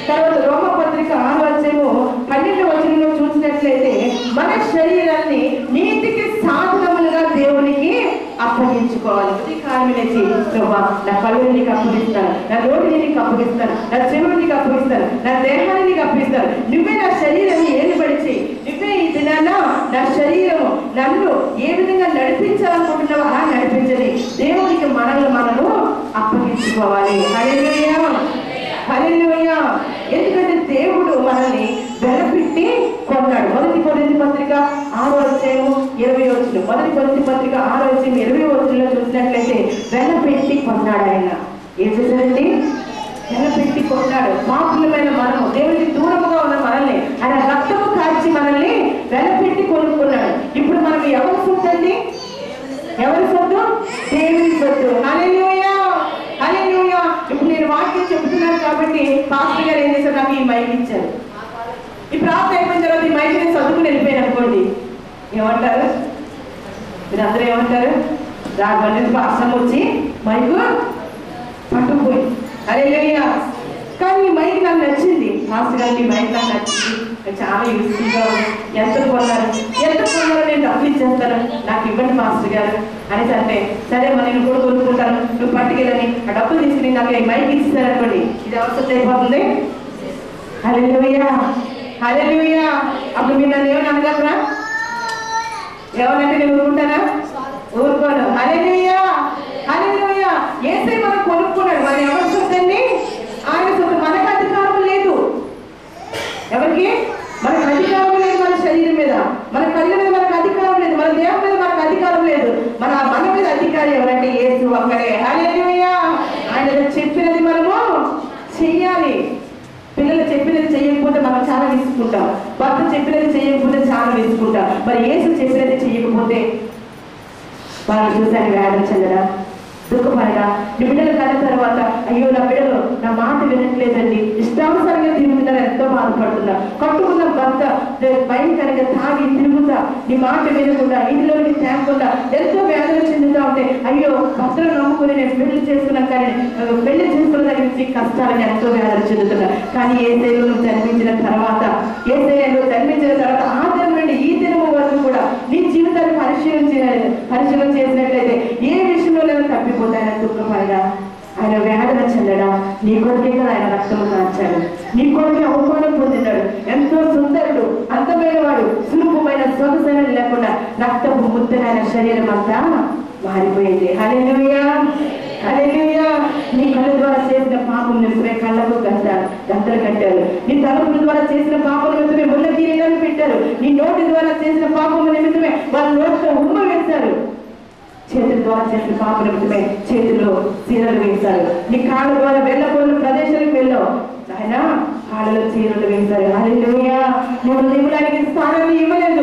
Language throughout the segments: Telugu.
తర్వాత రోమపత్రిక 6:12 చూసినట్లయితే మన శరీరాన్ని నీతికి సాధనములుగా దేవునికి అప్పగించుకోవాలి. కామిలేసి ప్రభా నా కళ్ళని నీకు అప్పగిస్తాను, నా నోటిని నీకు అప్పగిస్తాను, నా చెవుని నీకు అప్పగిస్తాను, నా దేహాన్ని నీకు అప్పగిస్తాను. నువ్వే నా శరీరాన్ని ఏలుబడిచి నువ్వే ఈ దినాన నా శరీరము నన్ను ఏ విధంగా నడిపించాలనుకుంటున్నావో అలా నడిపించని దేవునికి మనము అప్పగించుకోవాలి. హల్లెలూయా, హల్లెలూయా. ఎందుకంటే దేవుడు మనల్ని వెలపెట్టి కొన్నాడు. మొదటి కొరింథీ పత్రిక 6:20. మొదటి కొరింథీ పత్రిక 6:20 చూసినట్లయితే వెలపెట్టి కొన్నాడు. ఆయన ఏం చేశాడండి? వెలపెట్టి కొన్నాడు. పాపులమైన మనము, దేవుడికి దూరముగా ఉన్న మనల్ని ఆయన రక్తము కాచి మనల్ని వెలపెట్టి కొనుక్కున్నాడు. ఇప్పుడు మనం ఎవరి సొత్తు అండి? ఎవరి సొత్తు? దేవుని సొత్తు. హల్లెలూయా, హల్లెలూయా. ఇప్పుడు నేను వాక్యం చెప్తున్నాను కాబట్టి పాస్టర్ గారు ఏం చేశారు? నాకు ఈ మైక్ ఇచ్చారు. ఈ ప్రార్థన అయిపోయిన తర్వాత ఈ మైక్ నేను చదువుకుని వెళ్ళిపోయాను అనుకోండి, ఏమంటారు? మీరు అందరూ ఏమంటారు? రాఘవన్ పాస్టర్ వచ్చి మైకు పట్టుకుపోయి హల్లెలూయా. కానీ ఈ మైక్ నాకు నచ్చింది. పాస్టర్ గారికి ఈ మైక్ నాకు నచ్చింది, చాలా యూస్ఫుల్గా ఉంది. ఎంత కొన్నారో నేను డబ్బులు ఇచ్చేస్తాను, నాకు ఇవ్వండి మాస్టర్ గారు అనేసి అంటే, సరే మరి నేను కూడా కొనుక్కుంటాను, నువ్వు పట్టుకెళ్ళని ఆ డబ్బులు తీసుకుని నాకు ఈ మైక్ ఇచ్చేస్తారనుకోండి, ఇది అవసరం అయిపోతుంది. హల్లెలూయా, హల్లెలూయా. అప్పుడు మీరు నన్ను ఏమని అనగలరా? ఏమనంటే నేను ఊరుకుంటానా? ఊరుకోను. హల్లెలూయా, హల్లెలూయా. యేసే మనం కొనుక్కున్నాడు. మరి ఎవరి సొత్తండి? ఆయన సొత్తు. మనకు అధికారం లేదు. ఎవరికి? మనకు అధికారం లేదు. మన శరీరం మీద, మన కళ్ళ మీద మనకు అధికారం లేదు, మన దేహం మీద మనకు అధికారం లేదు. మన మీద అధికారి ఎవరంటే యేసు ఒక్కడే. హల్లెలూయా. ఆయన చెప్పినది మనము చెయ్యాలి. పిల్లలు చెప్పినది చేయకపోతే మనం చాలా విసుకుంటాం. భర్త చెప్పినది చేయకపోతే చాలా విసుకుంటాం. మరి యేసు చెప్పినది చేయకపోతే వాళ్ళని చూసాను వేదన చెందడా, దుఃఖపడగా. నీ బిడ్డలు కన్న తర్వాత అయ్యో నా బిడ్డలు నా మాట వినట్లేదండి, ఇష్టానుసారంగా తిరుగుతున్నారు, ఎంతో బాధపడుతున్నా. కట్టుకున్న భర్త భయంకరంగా తాగి తిరుగుతా, నీ మాట వినకుండా ఇంటిలోకి తేకుండా ఎంతో వేదన చెందుతా ఉంటే, అయ్యో భర్తను నమ్ముకుని నేను పెళ్లి చేసుకున్నాను, కానీ పెళ్లి చేసుకున్న దగ్గర నుంచి కష్టాలని ఎంతో వేదన చెందుతున్నా. కానీ యేసయ్యలో నువ్వు జన్మించిన తర్వాత, యేసయ్యలో జన్మించిన తర్వాత ఆ దినం నుండి ఈ దినం వరకు కూడా నీ జీవితాన్ని పరిశీలన చేసినట్లయితే ఏ విషయంలో నేను తప్పిపోతాయని దుఃఖపడగా, ఆయన వేదన చెందడా, నీ కొరకే కదా ఆయన రక్తము కాచాడు, నీ కొరకే అవమానం పొందినాడు. ఎంతో సుందరుడు, అందమైన వాడు, సులభమైన సొగసైన లేకుండా రక్తపు ముద్దనైన శరీరం అంతా మారిపోయింది. హల్లెలూయా, హల్లెలూయా. నీ కళ్ళ ద్వారా చేసిన పాపం నిమిత్తమే కళ్ళకు గంటలు కట్టారు. నీ తలుపుల ద్వారా చేసిన పాపం నిమిత్తమే ముళ్ళ కిరీటాన్ని పెట్టారు. నీ నోటి ద్వారా చేసిన పాపం నిమిత్తమే వాళ్ళ నోటితో ఉమ్మ వేశారు. చేతుల ద్వారా చేసిన పాప నిమిత్తమే చేతుల్లో చీరలు వేశారు. నీ కాళ్ళ ద్వారా వెళ్ళకూడని ప్రదేశాలకు వెళ్ళావు, ఆయన కాళ్ళలో చీరలు వేశారు. హల్లెలూయా. నువ్వు దేవుడానికి స్థానాన్ని ఇవ్వలేదు.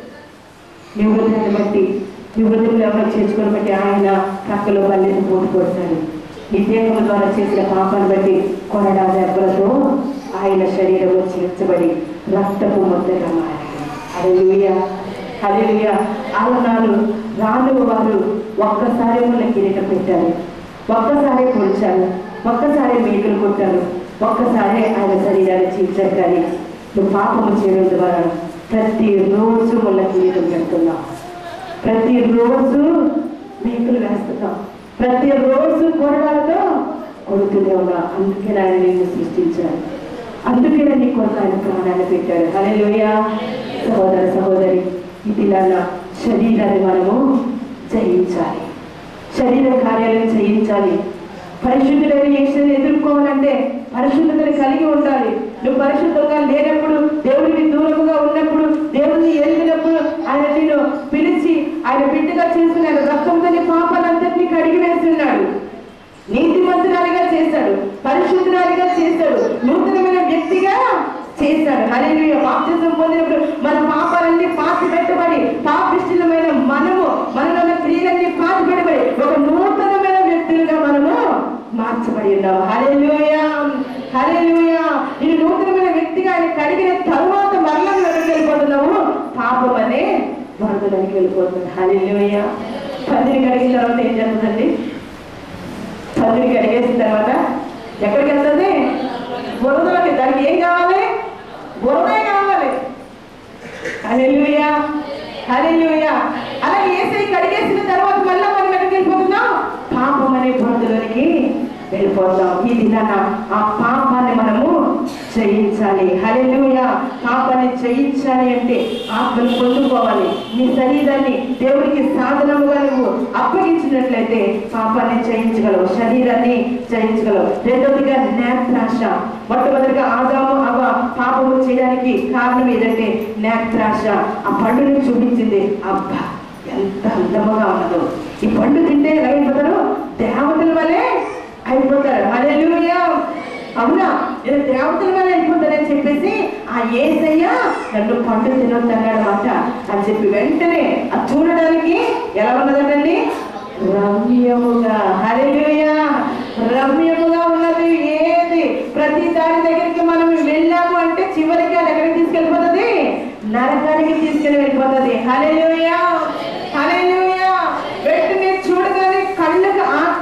నీ హృదయాన్ని బట్టి, నీ హృదయంలో ఎవరు చేర్చుకొని బట్టి ఆయన ప్రక్కలో బల్లెని పోటు పోస్తాడు. నీ దేహం ద్వారా చేసిన పాపాన్ని బట్టి కొరడా దెబ్బలతో ఆయన శరీరంలో చేర్చబడి రక్తపు ముద్దగా మారాడు. హల్లెలూయా, హల్లెలూయా. ఆలనాలు రాను వారు ఒక్కసారి ముళ్ళ కిరీటం పెట్టారు, ఒక్కసారి పొడిచారు, ఒక్కసారి మేకులు కొట్టారు, ఒక్కసారి ఆయన శరీరాన్ని చీల్చారు. కానీ నువ్వు పాపము చేయడం ద్వారా ప్రతిరోజు ముళ్ళ కిరీటం పెడుతున్నావు, ప్రతిరోజు మేకులు వేస్తున్నావు, ప్రతిరోజు కొరడాలతో కొడుతూనే ఉన్నావు. అందుకే ఆయన నిన్ను సృష్టించాడు, అందుకే నీ కొరకు ఆయన ప్రాణాన్ని పెట్టాడు. హల్లెలూయా. సహోదర సహోదరి, ఇదిలా శరీరాన్ని మనము జయించాలి, శరీర కార్యాలను జయించాలి. పరిశుద్ధుడైన యేసుని ఎదుర్కోవాలంటే పరిశుద్ధతను కలిగి ఉండాలి. నువ్వు పరిశుద్ధంగా లేనప్పుడు, దేవుడికి దూరముగా ఉన్నప్పుడు, దేవుడిని ఎరిగినప్పుడు ఆయన నిన్ను పిలిచి ఆయన బిడ్డగా చేసుకున్నాడు. రక్తంతో నీ పాపాలందరినీ కడిగి వేస్తున్నాడు, నీతిమంతురాలిగా చేశాడు, పరిశుద్ధురాలిగా చేశాడు, నూతనమైన వ్యక్తిగా చేశాడు. హల్లెలూయా. బాప్తిజం పొందినప్పుడు మన పాపాలన్నీ పాతి పెట్టబడి, పాపిష్ఠులమైన మనలో క్రియలన్నీ పాతి పెట్టబడి ఒక నూతనమైన వ్యక్తులుగా మనము మార్చబడి ఉన్నాము. హల్లెలూయా, హల్లెలూయా. ఈ నూతనమైన వ్యక్తిగా ఆయన కడిగిన తరువాత మరలా ఎక్కడికి వెళ్ళిపోతున్నాము? పాపం అనే వరదలోకి వెళ్ళిపోతుంది. హల్లెలూయా. పందిరి కడిగిన తర్వాత ఏం జరుగుతుంది? పందిరి కడిగేసిన తర్వాత ఎక్కడికి వెళ్తుంది? బురదలోకి. దానికి ఏం కావాలి? బురదే కావాలి. హల్లెలూయా, హల్లెలూయా. అలాగే యేసయ్య కడిగేసిన తర్వాత మళ్ళీ మనం ఎక్కడికి వెళ్ళిపోతున్నాం? పాపం అనే బురదలోనికి వెళ్ళిపోతాం. ఈ దినాన ఆ పాపాన్ని మనము జయించాలి. హల్లెలూయా. పాపాన్ని జయించాలి అంటే ఆత్మను పొందుకోవాలి. నీ శరీరాన్ని దేవుడికి సాధనముగా నువ్వు అప్పగించినట్లయితే పాపాన్ని జయించగలవు, శరీరాన్ని జయించగలవు. రెండవదిగా నేత్రాశ. మొట్టమొదటిగా ఆదాము అవ్వ పాపము చేయడానికి కారణం ఏదంటే నేత్రాశ. ఆ పండుని చూపించింది. అబ్బా ఎంత అందముగా ఉన్నదో, ఈ పండు తింటే ఎలా అయిపోతారు? దేవతల వలె అయిపోతారు. హల్లెలూయా. అవునా, నేను దేవతల వల్ల అయిపోతానని చెప్పేసి ఆ యేసయ్య నన్ను పండు తినొద్దన్నాడు మాట అని చెప్పి వెంటనే అది చూడడానికి ఎలా ఉన్నదండి? రమ్యముగా. హల్లెలూయా. రమ్యముగా ఉన్నది. ఏది ప్రతి దాని దగ్గరికి మనం వెళ్ళాము అంటే చివరికి అది ఎక్కడికి తీసుకెళ్ళిపోతుంది? నరకానికి తీసుకెళ్ళి వెళ్ళిపోతుంది. హల్లెలూయా, హల్లెలూయా. వెంటనే చూడగానే కళ్ళకు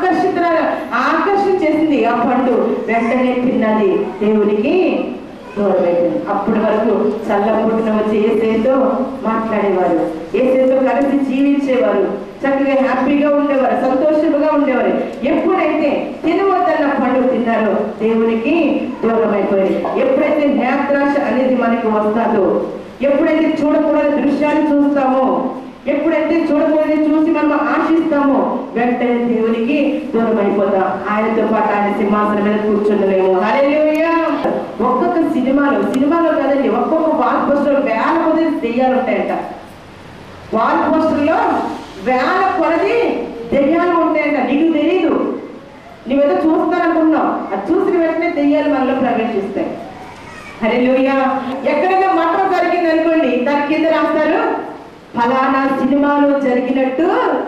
ఆకర్షించేసింది ఆ పండు. వెంటనే తిన్నది, దేవునికి దూరమైంది. అప్పటి వరకు చల్లపుట్టిన వచ్చి యేసయ్యతో మాట్లాడేవారు, యేసయ్యతో కలిసి జీవించేవారు, చక్కగా హ్యాపీగా ఉండేవారు, సంతోషంగా ఉండేవారు. ఎప్పుడైతే తినవద్దన్న పండు తిన్నారో దేవునికి దూరం అయిపోయారు. ఎప్పుడైతే నేత్రాశ అనేది మనకి వస్తుందో, ఎప్పుడైతే చూడకూడని దృశ్యాన్ని చూస్తామో, ఎప్పుడైతే చూడకూడని చూసి మనం ఆశిస్తామో వెంటనే దేవునికి దూరం అయిపోతాం. ఆయనతో పాటు ఆయన సింహాసనం మీద కూర్చుండలేము. హల్లెలూయా. ఒక్కొక్క సినిమాలో కదండి, ఒక్కొక్క వాల్ పోస్టర్ వేల కొద్ది దెయ్యాలు ఉంటాయంట. వాల్ పోస్టర్లో వేల కొలది దెయ్యాలు ఉంటాయంట. నీకు తెలీదు, నువ్వేదో చూస్తాననుకున్నావు, అది చూసిన వెంటనే దెయ్యాలు మనలో ప్రవేశిస్తాయి. హల్లెలూయా. ఎక్కడైనా మఠం జరిగింది అనుకోండి, దాని కింద రాస్తారు ఫలానా సినిమాలో జరిగినట్టు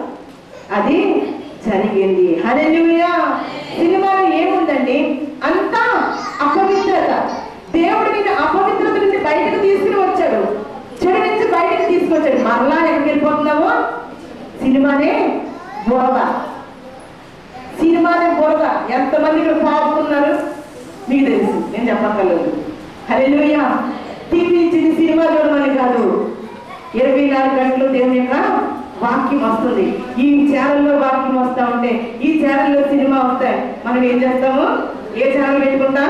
అది జరిగింది. హల్లెలూయా. సినిమాలో ఏముందండి? అంతా అపవిత్రత. దేవుడు నిన్ను అపవిత్రత నుంచి బయటకు తీసుకుని వచ్చాడు, చెడు నుంచి బయటకు తీసుకొచ్చాడు. మరలా ఎక్కడికి వెళ్ళిపోతున్నావు? సినిమానే బురద, సినిమానే బురద. ఎంతమంది ఇక్కడ పాపుతున్నారు మీకు తెలుసు, నేను చెప్పక్కర్లేదు. హల్లెలూయా. టీవీ ఇచ్చింది సినిమా చూడమని కాదు, 24 గంటలు దేవుని యొక్క వాక్యం వస్తుంది. ఈ ఛానల్లో వాక్యం వస్తూ ఉంటే, ఈ ఛానల్లో సినిమా వస్తాయి. మనం ఏం చేస్తాము? ఏ ఛానల్ పెట్టుకుంటాం?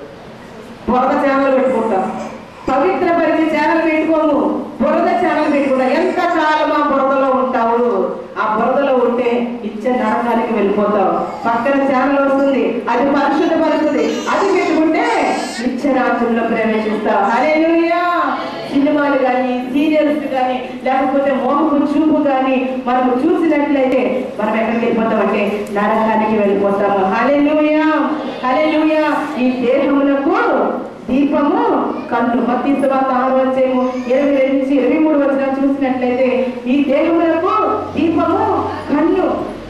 బురద ఛానల్ పెట్టుకుంటాం. పవిత్రపరిచే ఛానల్ పెట్టుకోము, బురద ఛానల్ పెట్టుకుంటాం. ఎంత కాలం ఆ బురదలో ఉంటావు? ఆ బురదలో ఉంటే ఇచ్చే నరకానికి వెళ్ళిపోతావు. పక్కన ఛానల్ వస్తుంది, అది పరిశుద్ధపరుస్తుంది, అది పెట్టుకుంటే నిత్యరాజ్యంలో ప్రవేశిస్తావు. హల్లెలూయా. సినిమాలు కానీ, సీరియల్స్ కానీ, లేకపోతే మోహపు చూపు కానీ మనం చూసినట్లయితే మనం ఎక్కడికి వెళ్ళిపోతామంటే నరకానికి వెళ్ళిపోతాము. హల్లెలూయా, హల్లెలూయా. ఈ దేహములకు దీపము కన్ను. మత్తయి సువార్త 6వ అధ్యాయము 22 నుంచి 23 వచనాలు చూసినట్లయితే ఈ దేహములకు దీపము కన్ను.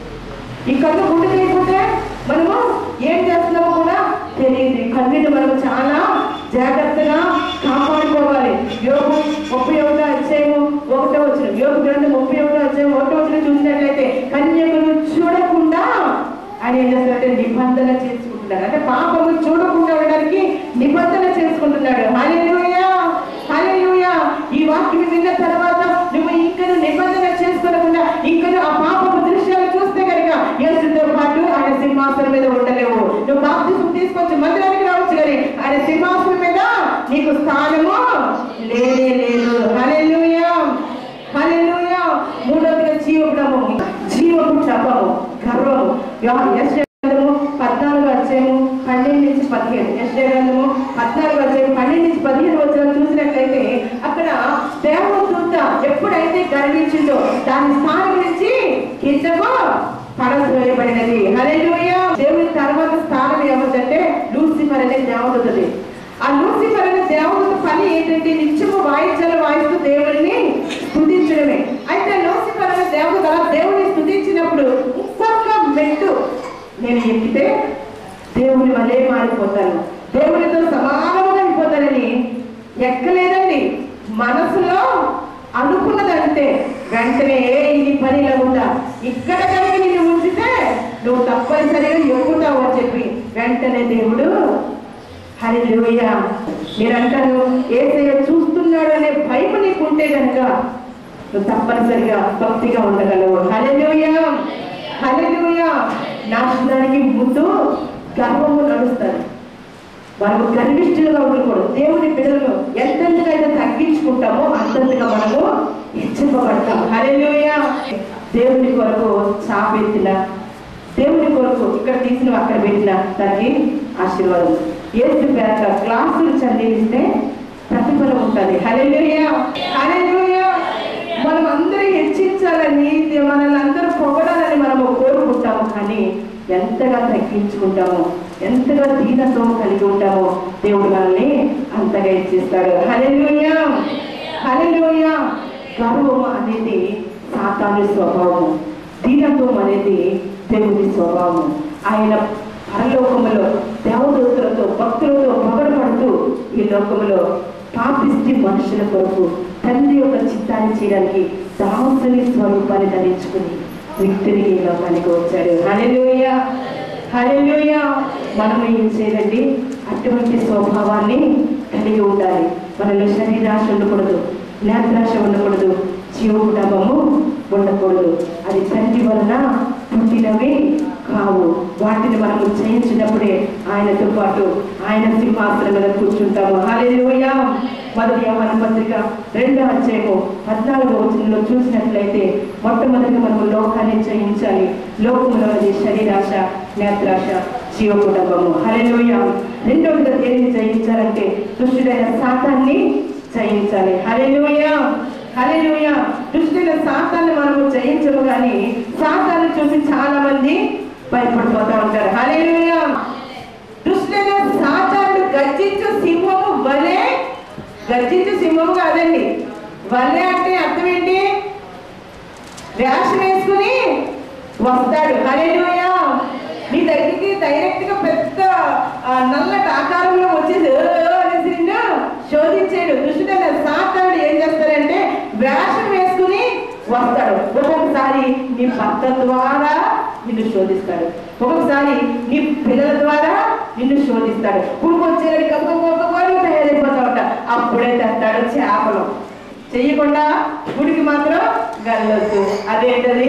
ఈ కన్ను గుడ్డు లేకపోతే మనము ఏం చేస్తున్నామో కూడా తెలియదు. కన్నుని మనం చాలా జాగ్రత్తగా కాపాడుకోవాలి. యోగు 31వ అధ్యాయము 1వ వచనం, యోగు గ్రంథం 31వ అధ్యాయం 1వ వచనం చూసినట్లయితే కన్యకను చూడకుండా ఆయన ఏం చేస్తారంటే నిబంధన చేసుకుంటున్నాడు. అంటే పాపము చూడకుండా ఉండడానికి నిబంధన చేసుకుంటున్నాడు. హల్లెలూయా, హల్లెలూయా. ఈ వాక్యం విన్న తర్వాత నువ్వు ఇంకను నిబంధన చేసుకోకుండా ఇంకను ఆ పాపపు దృశ్యాలు చూస్తే కనుక యేసుతో పాటు ఆయన సింహాసనం మీద ఉండలేవు. నువ్వు బాప్తిసం తీసుకొచ్చి మందిరానికి రావచ్చు కానీ ఆయన సింహాసనం మీద నీకు స్థానము లేనే లేదు. హల్లెలూయా, హల్లెలూయా. మూడవదిగా జీవపు శపము, గర్వము. యెషయా గ్రంథము 14వ అధ్యాయము 12 నుంచి 15, యెషయా గ్రంథము 14వ అధ్యాయం 12 నుంచి 15 వచనాలు చూసినట్లయితే అక్కడ దేవదూత ఎప్పుడైతే గర్వించిందో దాని స్థానం నుంచి కిందకు పడద్రోయబడినది. హల్లెలూయా. దేవుని తర్వాత స్థానం ఏమిటంటే లూసిఫర్ అనే దేవదూతది. ఆ లూసిఫర్ అనే దేవదూత పని ఏంటంటే నిత్యము వాయిద్యాలు వాయిస్తూ దేవుడిని స్తుతించడమే. అయితే లూసిఫర్ అనే దేవదూత దేవుడిని స్తుతించినప్పుడు ఇంకొక మెట్టు నేను ఎక్కితే దేవుని వలే మారిపోతాను, దేవుడితో సమానంగా అయిపోతానని ఎక్కలేదండి. మనసులో అనుకున్నదంటే వెంటనే ఇది పని లేకుండా ఇక్కడ కనుక నిన్ను ఉంచితే నువ్వు తప్పనిసరిగా ఎక్కుతావు అని చెప్పి వెంటనే దేవుడు హల్లెలూయా. మీరంటారు యేసయ్య చూస్తున్నాడు అనే భయం నీకుంటే కనుక నువ్వు తప్పనిసరిగా భక్తిగా ఉండగలవు. హల్లెలూయా, హల్లెలూయా. నాశనానికి ముందు గర్వము నడుస్తారు. మనము గర్విష్ఠులుగా ఉండకూడదు. దేవుని పిల్లలను ఎంతెంతకైతే తగ్గించుకుంటామో అంతంతగా మనము హెచ్చింపబడతాం. హల్లెలూయా. దేవుని కొరకు చాపెత్తిన, దేవుని కొరకు ఇక్కడ తీసిన అక్కడ పెట్టిన దానికి ఆశీర్వాదం. యేసు పేరట క్లాసులు చదివిస్తే ప్రతిఫలం ఉంటుంది. హల్లెలూయా, హల్లెలూయా. మనం అందరూ హెచ్చించాలని, మనల్ని అందరూ పొగడాలని మనము కోరుకుంటాము. కానీ ఎంతగా తగ్గించుకుంటామో, ఎంతగా దీనత్వం కలిగి ఉంటామో దేవుడు మనల్ని అంతగా హెచ్చిస్తాడు. హల్లెలూయా, హల్లెలూయా. గర్వము అనేది సాతాను స్వభావము, దీనత్వం అనేది దేవుని స్వభావము. ఆయన పరలోకములో దేవదూతలతో భక్తులతో పొగడపడుతూ ఈ లోకములో పాపిష్టి మనుషుల కొరకు తండ్రి యొక్క చిత్తాన్ని చేయడానికి దాసుని స్వరూపాన్ని ధరించుకుని వ్యక్తిని ఈ లోకానికి వచ్చాడు. హల్లెలూయా, హల్లెలూయా. మనము ఏం చేయాలండి? అటువంటి స్వభావాన్ని కలిగి ఉండాలి. మనలో శరీరాశ ఉండకూడదు, నేత్రాశ ఉండకూడదు, జీవకుటము ఉండకూడదు. అది తండ్రి వలన పుట్టినవి కావు. వాటిని మనము జయించినప్పుడే ఆయనతో పాటు ఆయన సింహాసనం మీద కూర్చుంటాము. హల్లెలూయా. మొదటి యోహాను పత్రిక 2వ అధ్యాయము 14వ వచనంలో చూసినట్లయితే మొట్టమొదటిగా మనము లోకాన్ని జయించాలి. లోకములోని శరీరాశ, నేత్రాశ, జీవకుటము. హల్లెలూయా. రెండవదిగా దేనిని జయించాలంటే దుష్టుడైన సాతాన్ని జయించాలి. హల్లెలూయా, హల్లెలూయా. దుష్టుడైన సాతాన్ని మనము జయించము, కానీ సాతాన్ని చూసి చాలా మంది భయపడిపోతా ఉంటారు. హల్లెలూయా. దుష్టుడైన సాతానుడు గర్జించు సింహము వలె, గర్జించు సింహము కాదండి, వలె అంటే అర్థం ఏంటి? వేషం వేసుకుని వస్తాడు. హల్లెలూయా. నీ దగ్గరికి డైరెక్ట్ గా పెద్ద నల్లటి ఆకారంలో వచ్చేసి అనేసి నిన్ను శోధించాడు. దుష్టుడైన సాతానుడు ఏం చేస్తాడంటే వేషం వేసుకుని వస్తాడు. ఒక్కొక్కసారి నీ భర్త ద్వారా నిన్ను శోధిస్తాడు, ఒక్కొక్కసారి నీ పిల్లల ద్వారా నిన్ను శోధిస్తాడు. పురుకొచ్చేది కప్పుకోకపోయి తయారైపోతా ఉంటా. అప్పుడే తెస్తాడు చేపలు. చెయ్యకుండా గుడికి మాత్రం వెళ్ళొద్దు. అదేంటది?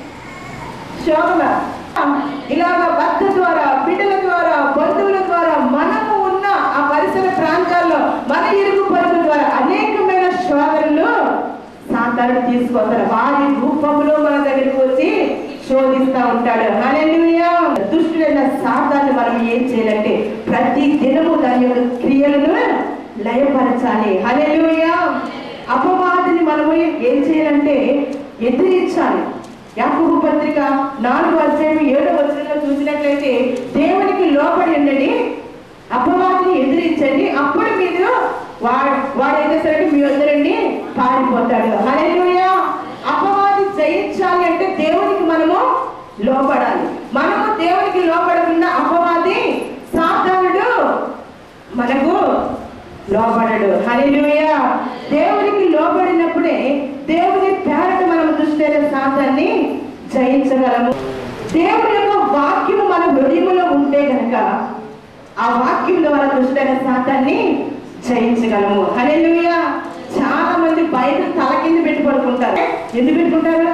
శోధన. ఇలాగ భర్త ద్వారా, బిడ్డల ద్వారా, బంధువుల ద్వారా, మనము ఉన్న ఆ పరిసర ప్రాంతాల్లో మన ఇరుగు పరుల ద్వారా అనేకమైన శోధనలు సాతానుడు తీసుకొస్తాడు. వారి రూపంలో మన దగ్గరికి వచ్చి శోధిస్తా ఉంటాడు. హల్లెలూయా. దుష్టుడైన సాతాను మనం ఏం చేయాలంటే ప్రతి దినము దాని యొక్క క్రియలను లయపరచాలి. హల్లెలూయా. అపవాదిని మనము ఏం చేయాలంటే ఎదిరించాలి. యాకోబు పత్రిక 4వ అధ్యాయం 7వ వచనంలో చూసినట్లయితే దేవునికి లోబడి ఉండండి, అపవాదిని ఎదిరించండి, అప్పుడు మీరు వాడైతే సరే మీ వద్దరండి పారిపోతాడు. హల్లెలూయా. అపవాది జయించాలి అంటే దేవునికి మనము లోబడాలి. మనము దేవునికి లోబడకుండా అపవాది సాతానుడు మనకు లోబడడు. హల్లెలూయా. దేవునికి లోబడినప్పుడే దేవుని పేరట మనం దుష్టుడైన సాతాన్ని జయించగలము. దేవుని యొక్క వాక్యము మన హృదయంలో ఉంటే కనుక ఆ వాక్యం ద్వారా దుష్టుడైన సాతాన్ని జయించగలము. హల్లెలూయా. చాలా మంది బైబిల్ తల కింద పెట్టి పడుకుంటారు. ఎందుకు పెట్టుకుంటారు?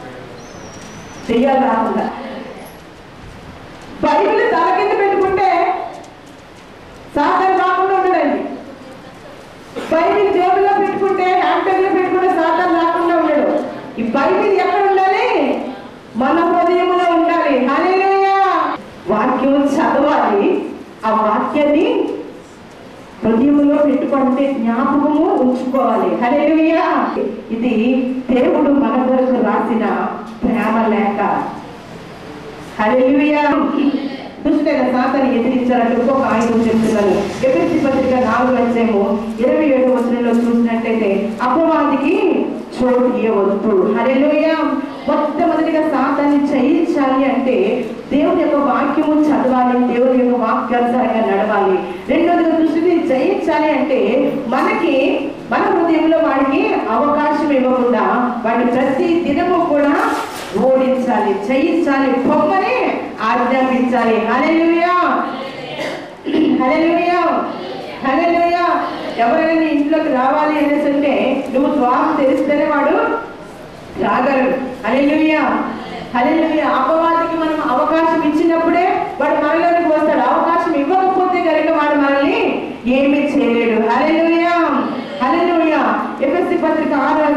చెయ్యాలి రాకుండా. బైబిల్ తల కింద పెట్టుకుంటే సాతాను రాకుండా ఉండడండి. బైబిల్ జేబులో పెట్టుకుంటే, హ్యాండ్ బ్యాగ్ లో పెట్టుకుంటే సాతాను రాకుండా ఉండడు. ఈ బైబిల్ ఎక్కడ ఉండాలి? మన హృదయంలో ఉండాలి. హల్లెలూయా. వాక్యం చదవాలి, ఆ వాక్యాన్ని హృదయంలో పెట్టుకుంటే జ్ఞాపకము ఉంచుకోవాలి. హల్లెలూయా. ఇది దేవుడు మన కొరకు రాసిన ప్రేమ లేఖ. హల్లెలూయా. దుష్టుడైన సాతాన్ని ఎదిరించాలంటే ఇంకొక ఆయుధం చెప్తున్నాను. ఎఫెసీ పత్రిక 4వ అధ్యాయము 27వ వచనంలో చూసినట్లయితే అపవాదికి చోటు ఇవ్వవద్దు. హల్లెలూయా. మొట్టమొదటిగా సాతాన్ని జయించాలి అంటే దేవుని యొక్క వాక్యము చదవాలి, దేవుని యొక్క వాక్యానుసారంగా నడవాలి. రెండోదిగా దృష్టిని జయించాలి అంటే మనకి మన హృదయంలో వాడికి అవకాశం ఇవ్వకుండా వాడిని ప్రతి దినము కూడా ఓడించాలి, జయించాలి, పొమ్మని ఆజ్ఞాపించాలి. హల్లెలూయా. హల్లెలూయా హల్లెలూయా. ఎవరైనా నీ ఇంట్లోకి రావాలి అనేసి అంటే నువ్వు ద్వారం తెరిస్తేనే వాడు రాగలడు. హల్లెలూయా హల్లెలూయా. అపవాదికి మనం అవకాశం ఇచ్చినప్పుడే వాడు మనలోకి వస్తాడు. అవకాశం ఇవ్వకపోతే కనుక వాడు మనల్ని ఏమీ చేయలేడు. హల్లెలూయా హల్లెలూయా. ఎఫెసీ పత్రిక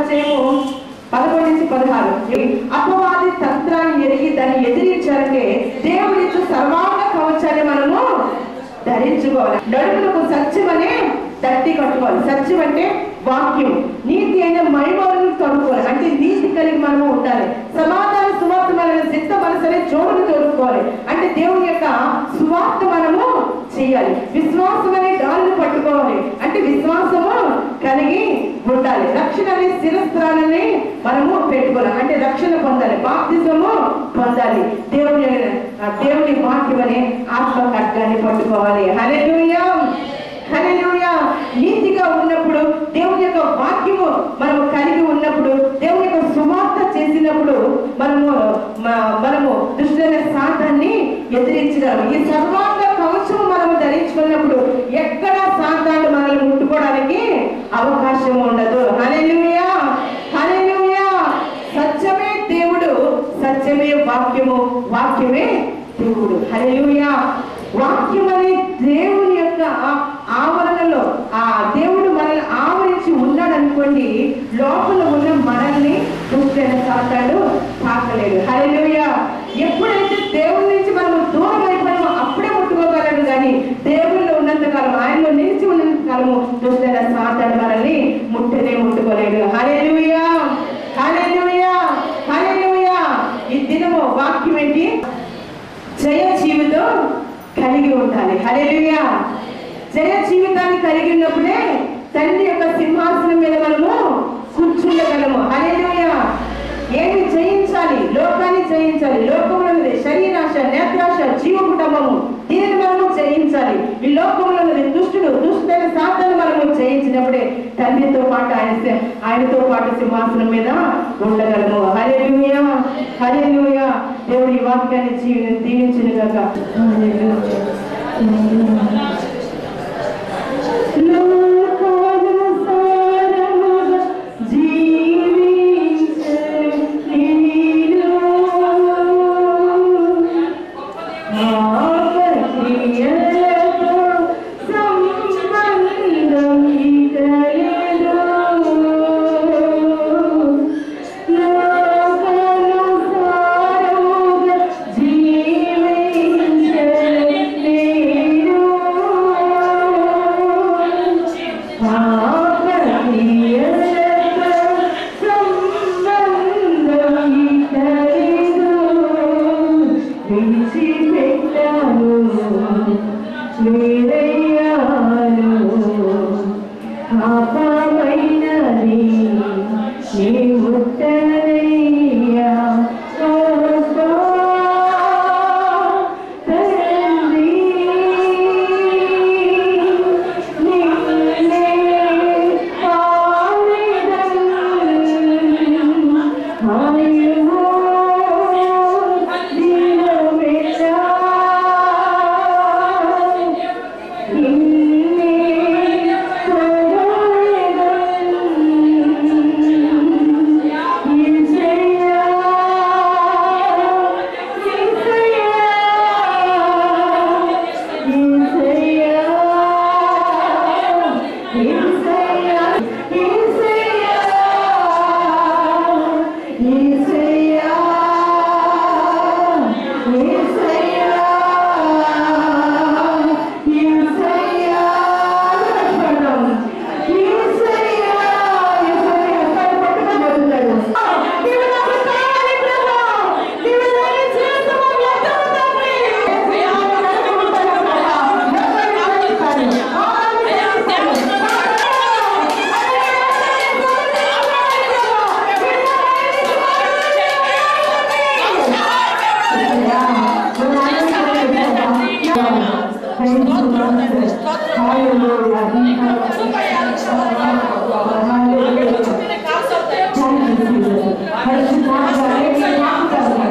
6:11-16. అపవాది తంత్రాన్ని ఎరిగి దాన్ని ఎదిరించాలంటే దేవుడి సర్వాంగ కవచాన్ని మనము ధరించుకోవాలి. నడుములకు సత్యం అనే తట్టి కట్టుకోవాలి. సత్యం అంటే వాక్యం. నీతి అయిన మహిమలను తొడుక్కోవాలి. అంటే నీతి కలిగి మనము ఉండాలి. సమాధాన సువార్తమైన సిద్ధ మనసనే జోడును తోడుకోవాలి. అంటే దేవుని యొక్క సువార్త మనము చేయాలి. విశ్వాసం అనే డాలును పట్టుకోవాలి. అంటే విశ్వాసము కలిగి ఉండాలి. రక్షణ అనే శిరస్త్రాలని మనము పెట్టుకోవాలి. అంటే రక్షణ పొందాలి. బాప్తిజము పొందాలి. దేవుని వాక్యం అనే ఆత్మ ఖడ్గాన్ని పట్టుకోవాలి. హల్లెలూయా హల్లెలూయా. నీతిగా ఉన్నప్పుడు దేవుని యొక్క వాక్యము మనము కలిగి ఉన్నప్పుడు దేవుని యొక్క సువార్త చేసినప్పుడు మనము దుష్టులైన సాతాన్ని ఎదిరించగలము. ఈ సర్వాంగ కవచము మనము ధరించుకున్నప్పుడు ఎక్కడ సాతాను మనల్ని ముట్టుకోవడానికి అవకాశం ఉండదు. హల్లెలూయా హల్లెలూయా. సత్యమే దేవుడు, సత్యమే వాక్యము, వాక్యమే దేవుడు. హల్లెలూయా. వాక్యం అనే దేవుని యొక్క ఆవరణలో ఆ దేవుడు మనల్ని ఆవరించి ఉన్నాడు అనుకోండి, లోపల ఉన్న మనల్ని దుష్టులైన సాతాను తాకలేడు. హల్లెలూయా. ఎప్పుడైతే దేవుడి నుంచి మనము దూరం అయిపోయామో అప్పుడే ముట్టుకోగలడు. కానీ దేవుడిలో ఉన్నంత కాలం, ఆయనలో నిలిచి ఉన్నంత కాలము దుష్టులైన సాతాను మనల్ని ముట్టుకోలేడు. హల్లెలూయా హల్లెలూయా హల్లెలూయా. ఈ దినము వాక్యం ఏంటి? జయ జీవితం కలిగి ఉండాలి. హల్లెలూయా. జయ జీవితాన్ని కలిగి ఉన్నప్పుడే తండ్రి యొక్క సింహాసనం మీద మనము కూర్చుండగలము. హల్లెలూయా. ఏమి జయించాలి? లోకాన్ని జయించాలి. లోకంలో శరీరాశ, నేత్రాశ, జీవ కుటుంబము, దీనిని మనము జయించాలి. ఈ లోకంలో దుష్టుడైన సాతాను మనము జయించినప్పుడే తండ్రితో పాటు ఆయనతో పాటు సింహాసనం మీద ఉండగలము. హల్లెలూయా హల్లెలూయా. దేవుడి వాక్యాన్ని దీవించిన గాక.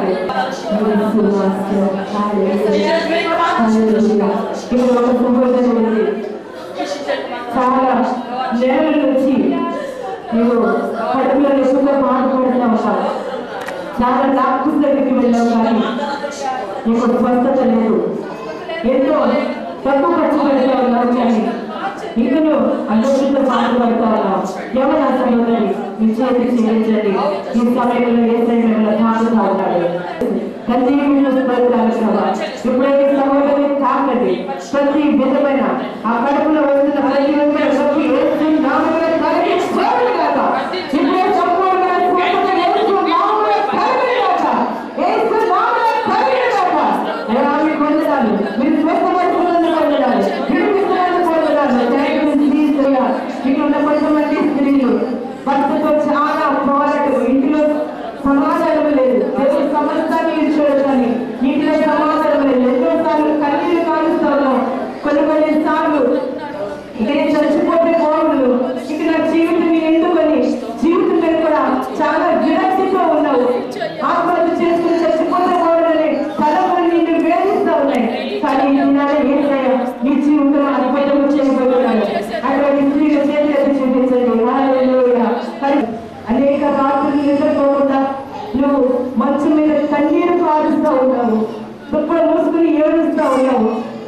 Hallelujah. చాలా నెలల నుంచి నీవు కడుపులో ఎక్కువగా బాధపడుతూ ఉంటావు. చాలా డాక్టర్స్ దగ్గరికి వెళ్ళావు కానీ నీకు స్వస్థత లేదు. ఎంతో తక్కువ ఖర్చు పెడతా ఉన్నావు కానీ ఇంకను అదృష్టంతో బాధపడతా ఉన్నావు. ఎవరు సహోదరి మీ చేతి చేయించండి. ఈ సమయంలో ఏ సమయంలో తాగుతా ఉంటాడు ఇప్పుడైతే సహోదరి తాకండి. ప్రతి విధమైన ఆ కడుపులో వస్తున్న ప్రతి ఇప్పుడే మీరు ఇక్కడ కొంతమంది స్త్రీలు భర్తతో చాలా పోరాటం, ఇంట్లో సమాధానం లేదు, దేవుడు సమస్తాన్ని ఇచ్చాడు కానీ ఇంట్లో సమాధానం లేదు. ఎన్నోసార్లు కన్నీరు కాలుస్తా ఉన్నాం. కొన్ని సార్లు నేను చచ్చిపోతే బాగుండు, ఇక నా జీవితం ఎందుకని జీవితం మీద కూడా చాలా విరక్తితో ఉన్నావు. ఆత్మహత్య చేసుకుని చచ్చిపోతే బాగుండని తలపడి నిన్ను వేధిస్తూ ఉన్నాయి. కానీ ఏసయ్య నీ జీవితంలో అద్భుతం చేయబోతున్నాడు. అటువంటి స్త్రీల చేతులు చూపించండి. అనేక రాత్రులు నిద్రపోకుండా నువ్వు మంచం మీద కన్నీరు కారుస్తూ ఉన్నావు, దుప్పలు మూసుకుని ఏడుస్తూ ఉన్నావు.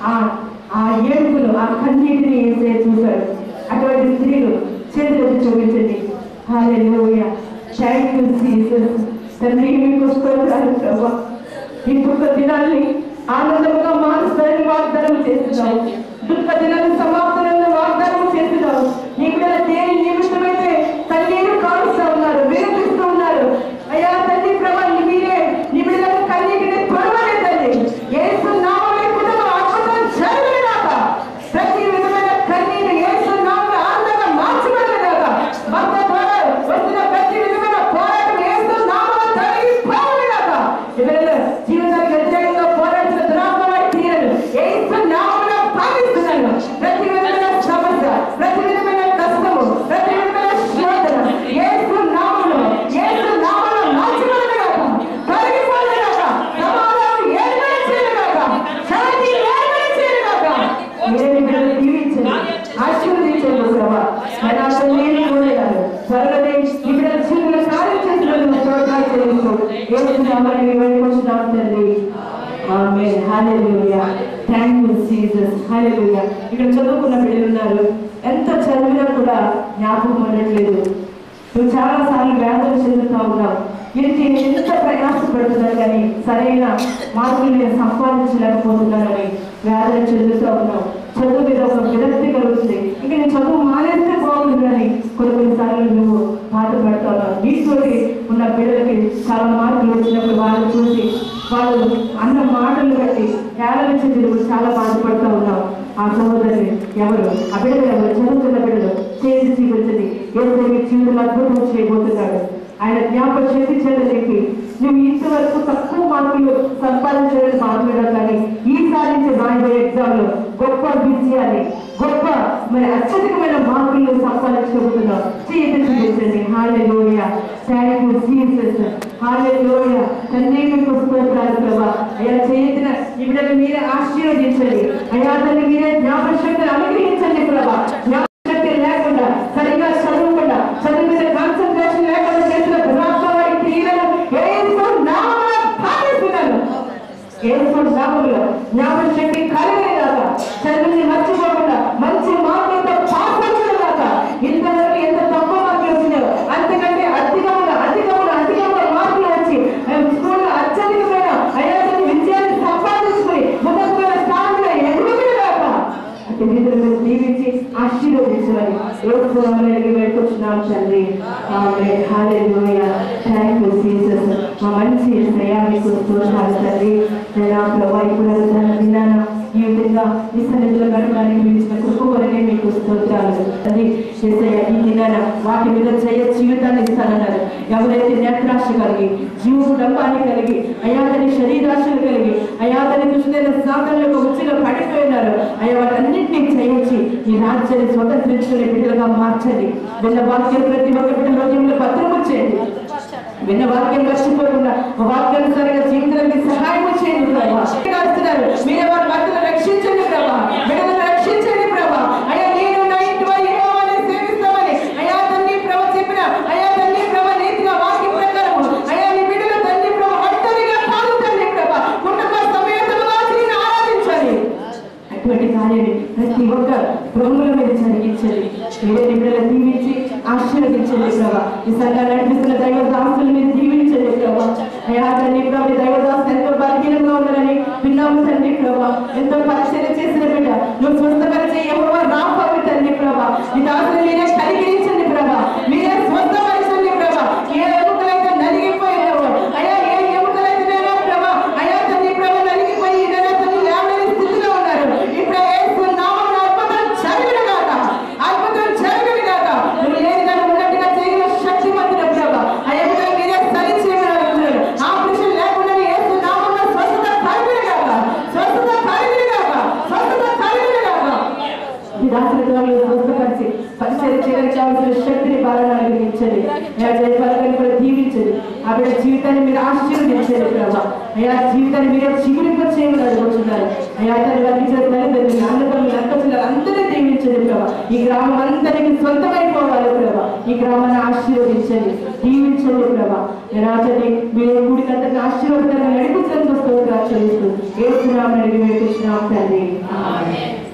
ఆ ఏడుపులు ఆ కన్నీటిని ఏసే చూశాడు. అటువంటి స్త్రీలు చేతులు చూపించండి. Hallelujah, thank you Jesus. తండ్రి మీకు స్తోత్రాలు ప్రభువా. ఈ దుఃఖ దినాన్ని ఆనందంగా మారుస్తారని వాగ్దానం చేస్తున్నావు. దుఃఖ దినాన్ని సమాప్తంగా వాగ్దానం చేస్తున్నావు. నీకు దేని నిమిషమైతే కన్నీరు కాలుస్తూ ఉన్నారు, వినిపిస్తూ ఉన్నారు. అయ్యా తండ్రి ప్రభా, మీరే నీ బిడ్డలకు కన్నీటిని తొడవలేదండి. యేసు నామములో కుటుంబం అద్భుతం జరగలేదాక, ప్రతి విధమైన కన్నీరు యేసు నామములో ఆనందంగా మార్చబడలేదాక, భర్త ద్వారా వస్తున్న ప్రతి విధమైన పోరాటం యేసు నామములో తొలగిపోలేదాక, జీవితానికి వ్యతిరేకంగా పోరాడుతున్న దురాత్మవాడి క్రియలు యేసు నామములో పాటిస్తున్నాను. ప్రతి విధమైన సమస్య, ప్రతి విధమైన కష్టము, ప్రతి విధమైన శోధన యేసు నామములో మార్చబడలేదాక, తొలగిపోలేదాక, సమాధానం ఏర్పడి చేయలేదాక, శాంతి ఏర్పడి చేయలేదాక మీరే బిడ్డలు దీవించండి, ఆశీర్వదించండి ప్రభా. మరి అసలు నేను చూడలేదు త్వరలోనే ఈ బిడ్డల జీవితంలో కార్యం చేసినందుకు స్తోత్రాలు చెల్లిస్తూ యేసు నామములో వేడుకుంటున్నాం తండ్రి. Amen. Hallelujah, thank you Jesus. Hallelujah. ఇక్కడ చదువుకున్న బిడ్డలు ఉన్నారు, ఎంత చదివినా కూడా జ్ఞాపకం ఉండట్లేదు. నువ్వు చాలా సార్లు వేదన చెందుతూ ఉన్నావు. ఎంత ప్రయాసపడుతున్నాను కానీ సరైన మార్కులు నేను సంపాదించలేకపోతున్నానని వేదన చెందుతూ ఉన్నావు. చదువు మీద ఒక విరక్తి కలుగుతుంది. ఇక నేను చదువు మానేస్తే బాగుంటుందని కొన్నిసార్లు నువ్వు బాధపడుతూ ఉన్నావు. నీతోటి ఉన్న బిడ్డలకి చాలా మార్కులు వచ్చినప్పుడు వాళ్ళు చూసి వాళ్ళు అన్న మాటలు బట్టి ఏళ్ళ చెంది చాలా బాధపడుతూ ఉన్నావు. ఆ సహోదరుని ఎవరు, ఆ బిడ్డలు ఎవరు, చదువుతున్న బిడ్డలు చేసి చూపించండి. ఏదో మీ జీవితంలో అద్భుతం చేయబోతున్నాడు. ఆయన జ్ఞాపకం చేపించడానికి నువ్వు ఇంతవరకు తక్కువ మార్కులు సంపాదించడానికి మాట్లాడారు కానీ ఈసారి నుంచి రాయబోయే ఎగ్జామ్ లో గొప్ప విజయాన్ని, గొప్ప మరి అత్యధికమైన మార్కులు సంపాదించబోతున్నావు. చేతి చూపించండి. Hallelujah, thank you Jesus. Hallelujah, తండ్రి మీకు స్తోత్రాలు ప్రభా. అయ్యా చేతిన ఈ బిడ్డలు మీరే ఆశీర్వదించండి. అయ్యా తల్లి మీరే జ్ఞాపక శక్తిని అనుగ్రహించండి ప్రభా. జ్ఞాపకశక్తి లేకుండా, సరిగా చదవకుండా, చదువు మీద కాన్సన్ట్రేషన్ లేకుండా చేసిన దురాత్మవాడి క్రియలను యేసు నామములో పాటిస్తున్నాను. యేసు నామములో జ్ఞాపక శక్తి కలిగేదాక, చదువుని మర్చిపోకుండా మంచి మార్కులతో పాస్ అయ్యేదాక, ఇంతవరకు ఎంత తక్కువ మార్కులు వచ్చినాయో అంతకంటే అధికముగా మార్కులు వచ్చి స్కూల్లో అత్యధికమైన అయ్యా విజయాన్ని సంపాదించుకుని ముందుకు స్థానంలో ఎదుగుదాక అటు నిధులను దీవించి ఆశీర్వదించమని యేసు వేడుకుంటున్నాం తండ్రి. Amen. Hallelujah, thank you Jesus. మా మంచి యేసయ్యా మీకు స్తోత్రాలు తండ్రి. నేను ప్రభా ఇప్పుడు విన్నాను ఈ విధంగా ఈ సన్నిధిలో గడపడానికి మించిన కృప కొరకే మీకు స్తోత్రాలు తండ్రి. యేసయ్యా ఈ దినాన వాటి మీద జీవితాన్ని ఇస్తానన్నారు. ఎవరైతే నేత్రాశ కలిగి, జీవడంబాన్ని కలిగి, అయాతని శరీరాశలు కలిగి, అయాతని దుష్టులైన సాధనలకు ఉచిగా పడిపోయినారు. అయ్యా వాటన్నింటినీ చేయించి ఈ రాజ్యాన్ని స్వతంత్రించుకునే బిడ్డలుగా మార్చండి. విన్న వాక్యం ప్రతి ఒక్క బిడ్డ హృదయంలో భద్రము చేయండి. విన్న వాక్యం మర్చిపోకుండా వాక్యానుసారంగా జీవితానికి సహాయం చేయండి ప్రభా. మీరే వారి భక్తులను రక్షించండి ప్రభా, బిడ్డలను రక్షించండి ప్రభా. అయ్యా నేను నా ఇంటి వారి మీరే నిపుణులను దీవించి ఆశీర్వదించండి ప్రభా. ఈ సంఘాన్ని నడిపిస్తున్న దైవ దాసులు మీరు దీవించండి ప్రభా. అయ్యా తండ్రి ప్రభు దైవ దాసులు ఎంతో బలహీనంగా ఉన్నారని విన్నాము తండ్రి ప్రభా. ఎంతో పరిచయం చేసిన బిడ్డ నువ్వు స్వస్థపరిచే యెహోవా రాఫావు తండ్రి ప్రభా. ఈ దాసులు మీరే కనికరించండి ప్రభా. మీరే స్వస్థపరచండి ప్రభా. ఏ ఎముకలైతే నలిగిపోయావో అయ్యా, ఏ ఎముకలైతే ప్రభా అయ్యా తండ్రి ప్రభు నలిగిపోయి తండ్రి లేవలేని స్థితిలో ఉన్నారు. ఇప్పుడు యేసు నామమున అద్భుతం జరుగునుగాక, అద్భుతం జరుగునుగాక. నువ్వు లేనిదని ఉన్నట్టుగా చేయగల శక్తిమంతుడు ప్రభా. ఆ ఎముకలు మీరే సరిచేయగలరు. ఆపరేషన్ లేకుండా యేసు నామమున స్వస్థత కలుగునుగాక, స్వస్థత కలుగునుగాక, స్వస్థత కలుగునుగాక. ఈ దాసుల ద్వారా స్వస్థపరిచి పరిచయం చేయడానికి కావాల్సిన శక్తిని బాగా అనుగ్రహించండి. జయపాలని కూడా దీవించండి. ఆ బిడ్డ జీవితాన్ని మీరు ఆశీర్వదించండి ప్రభా. అయ్యా జీవితాన్ని మీరే చిగురింపచేయమని అడుగుతున్నారు. అయ్యా తల్లి వర్తించిన తల్లిదండ్రులు అన్నపల్లి నక్కచున్నారు అందరినీ దీవించండి ప్రభా. ఈ గ్రామం అంతరికి సొంతమైపోవాలి ప్రభా. ఈ గ్రామాన్ని ఆశీర్వదించండి, దీవించండి ప్రభా. రాజని మీరు కూడికంతని ఆశీర్వదించాలని నడిపించడానికి స్తోత్రాలు చెల్లిస్తూ యేసు నామమున అడిగి వేడుకుంటున్నాం తండ్రి. ఆమేన్.